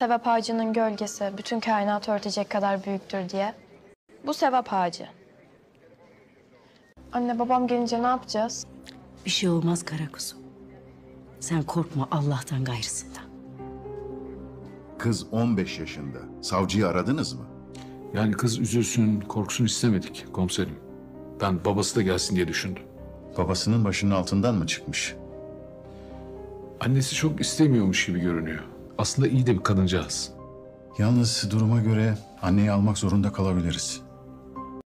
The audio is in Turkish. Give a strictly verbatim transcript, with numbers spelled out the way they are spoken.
Sevap ağacının gölgesi bütün kainatı örtecek kadar büyüktür diye. Bu sevap ağacı. Anne babam gelince ne yapacağız? Bir şey olmaz kara kuzum. Sen korkma Allah'tan gayrısından. Kız on beş yaşında. Savcıyı aradınız mı? Yani kız üzülsün, korksun istemedik komiserim. Ben babası da gelsin diye düşündüm. Babasının başının altından mı çıkmış? Annesi çok istemiyormuş gibi görünüyor. Aslında iyi de bir kadıncağız. Yalnız duruma göre anneyi almak zorunda kalabiliriz.